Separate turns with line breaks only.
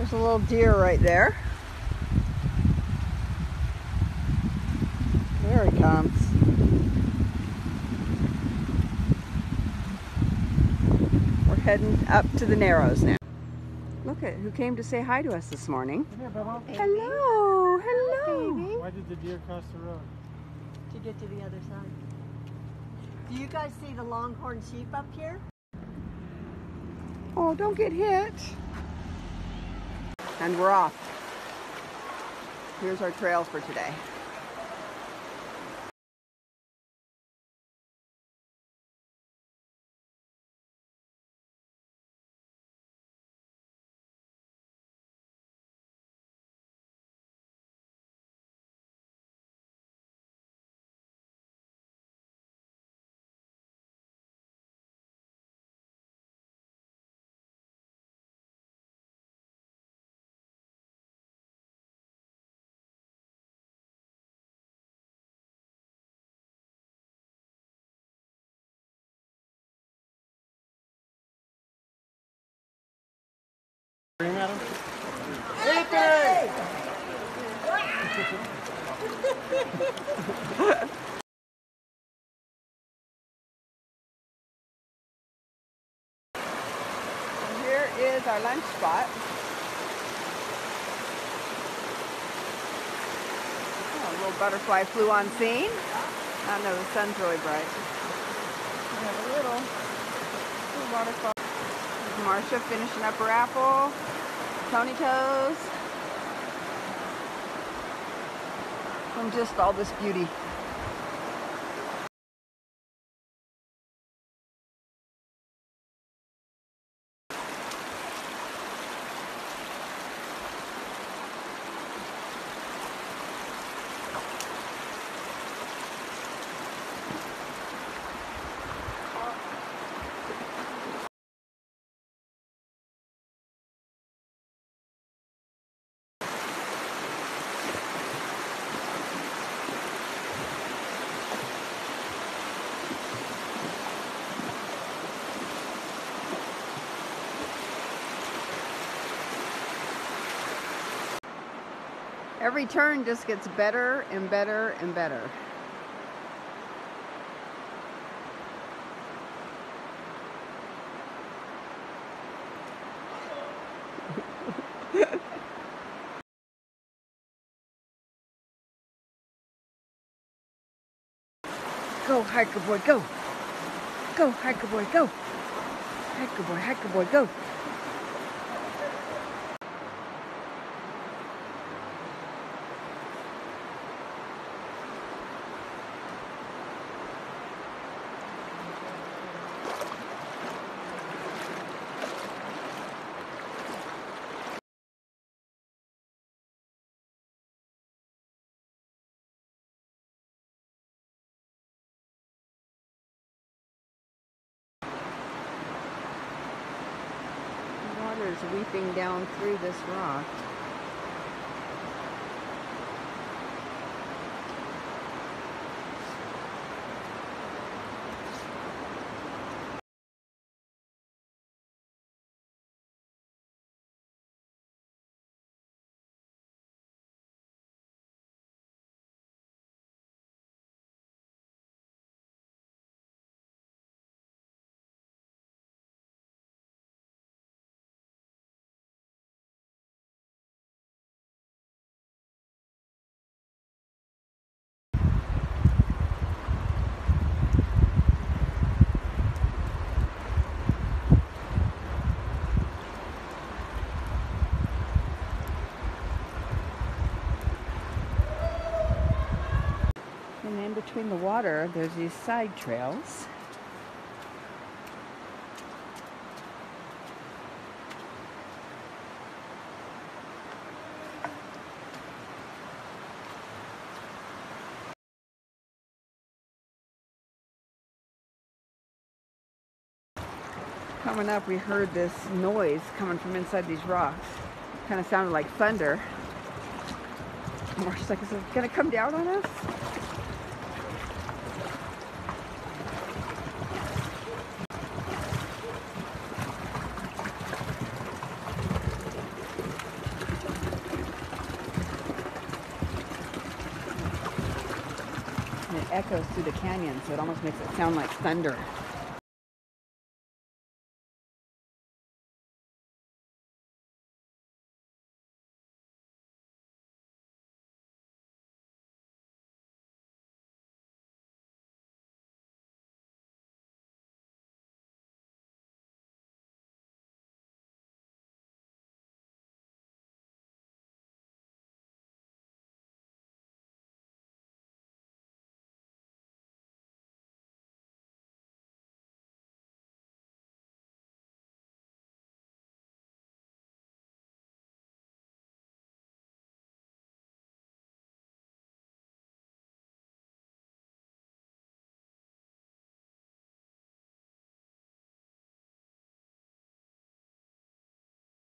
There's a little deer right there. There he comes. We're heading up to the Narrows now. Look at who came to say hi to us this morning.
Come here, Bubba.
Hello, hello.
Baby.
Why did the deer cross the road?
To get to the other side. Do you guys see the longhorn sheep up here?
Oh, don't get hit. And we're off. Here's our trails for today.
Scream at him?
And here is our lunch spot. Oh, a little butterfly flew on scene. I don't know, the sun's really bright. We have a little waterfall. There's Marcia finishing up her apple. Tony toes. From just all this beauty. Every turn just gets better and better and better. Go, hiker boy, go. Go, hiker boy, go. Hiker boy, go. Water is weeping down through this rock. And in between the water, there's these side trails. Coming up, we heard this noise coming from inside these rocks. Kind of sounded like thunder. Marcia's like, is it gonna come down on us? echoes through the canyon, so it almost makes it sound like thunder.